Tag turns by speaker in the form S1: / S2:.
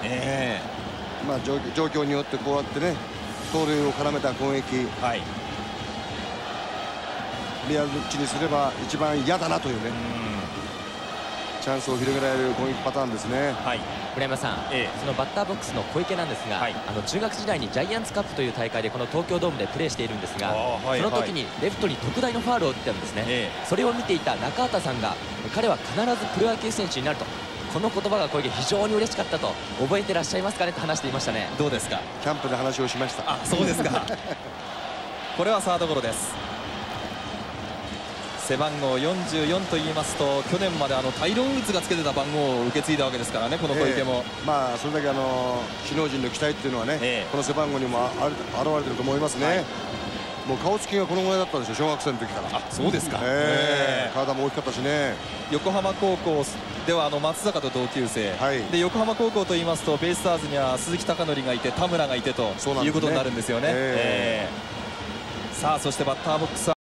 S1: まあ状況によってこうやってね盗塁を絡めた攻撃、リアルチにすれば一番嫌だなというね、チャンスを広げられる攻撃パターンですね。
S2: 村山さん、そのバッターボックスの小池なんですが、中学時代にジャイアンツカップという大会でこの東京ドームでプレーしているんですが、その時にレフトに特大のファウルを打ってたんですね。それを見ていた中畑さんが、彼は必ずプロ野球選手になると、この言葉が小池非常に嬉しかったと、覚えてらっしゃいますかねと話していましたね。
S3: どうですか。
S1: キャンプで話をしました。
S3: あ、そうですか。これはサードゴロです。背番号44と言いますと、去年までタイロン・ウッズがつけてた番号を受け継いだわけですからね、この小池も。
S1: まあそれだけ首脳陣の期待っていうのはね、この背番号にも現れてると思いますね。もう顔つきがこのぐらいだったんですよ、小学生の時から。
S3: あ、そうですか。
S1: 体も大きかったしね。
S3: 横浜高校では松坂と同級生、で横浜高校といいますとベイスターズには鈴木貴則がいて田村がいてということになるんですよね。さあそしてバッターボックス